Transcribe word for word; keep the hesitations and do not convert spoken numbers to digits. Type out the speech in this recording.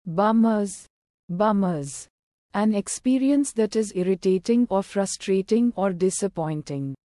Bummers. Bummers. An experience that is irritating or frustrating or disappointing.